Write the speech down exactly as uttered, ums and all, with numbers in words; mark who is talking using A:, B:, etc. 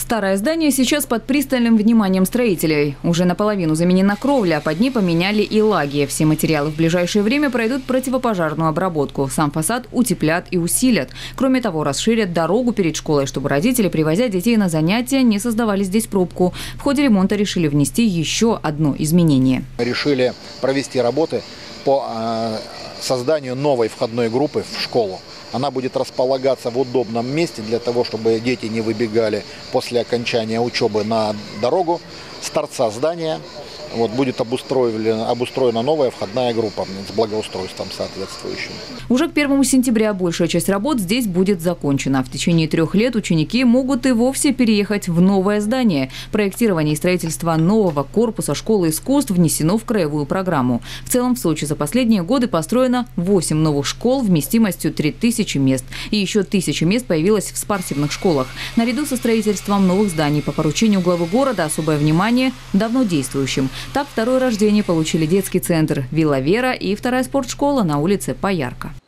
A: Старое здание сейчас под пристальным вниманием строителей. Уже наполовину заменена кровля, а под ней поменяли и лаги. Все материалы в ближайшее время пройдут противопожарную обработку. Сам фасад утеплят и усилят. Кроме того, расширят дорогу перед школой, чтобы родители, привозя детей на занятия, не создавали здесь пробку. В ходе ремонта решили внести еще одно изменение.
B: Решили провести работы по созданию новой входной группы в школу. Она будет располагаться в удобном месте для того, чтобы дети не выбегали после окончания учебы на дорогу с торца здания. Вот будет обустроена, обустроена новая входная группа с благоустройством соответствующим.
A: Уже к первому сентября большая часть работ здесь будет закончена. В течение трех лет ученики могут и вовсе переехать в новое здание. Проектирование и строительство нового корпуса школы искусств внесено в краевую программу. В целом в Сочи за последние годы построено восемь новых школ вместимостью три тысячи мест. И еще тысяча мест появилось в спортивных школах. Наряду со строительством новых зданий по поручению главы города особое внимание давно действующим. Так, второе рождение получили детский центр «Вилла Вера» и вторая спортшкола на улице Поярка.